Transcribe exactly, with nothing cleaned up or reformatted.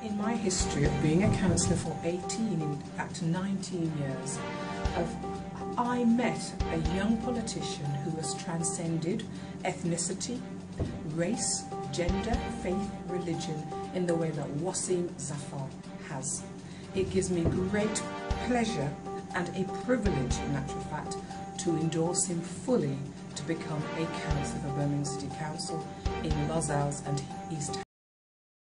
In my history of being a councillor for eighteen, in fact nineteen years, of, I met a young politician who has transcended ethnicity, race, gender, faith, religion in the way that Waseem Zaffar has. It gives me great pleasure and a privilege, in actual fact, to endorse him fully to become a councillor for Birmingham City Council in Lozells and East